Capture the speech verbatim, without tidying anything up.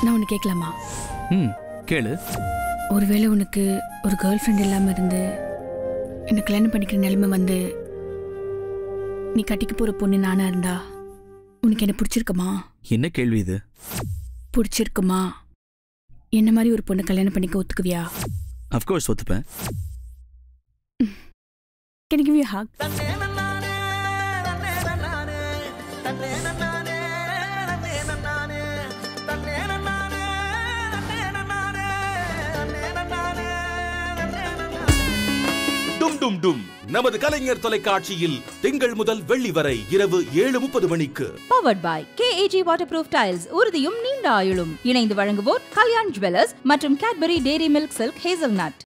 நான் உனக்கு கேட்கலாமா? ம் கேளு. ஒருவேளை உனக்கு ஒரு கேர்ள் ஃப்ரெண்ட் இல்லாமல் இருந்து என்னை கல்யாணம் பண்ணிக்கிற நிலைமை வந்து நீ கட்டிக்க போகிற பொண்ணு நானா இருந்தா உனக்கு என்ன பிடிச்சிருக்குமா? என்ன கேள்வி இது? பிடிச்சிருக்குமா? என்ன மாதிரி ஒரு பொண்ணை கல்யாணம் பண்ணிக்க ஒத்துக்குவியா? அஃப்கோர்ஸ் ஒத்துப்பேன். Can I give you a hug? டும் டும் டும் நமது கலைஞர் தொலைக்காட்சியில் திங்கள் முதல் வெள்ளி வரை இரவு ஏழு முப்பது மணிக்கு. Powered by K A G Waterproof Tiles. உறுதியும் நீண்ட ஆயுளும். இணைந்து வழங்குவோர் கல்யாண் ஜுவல்லர்ஸ் மற்றும் Cadbury Dairy Milk Silk Hazelnut.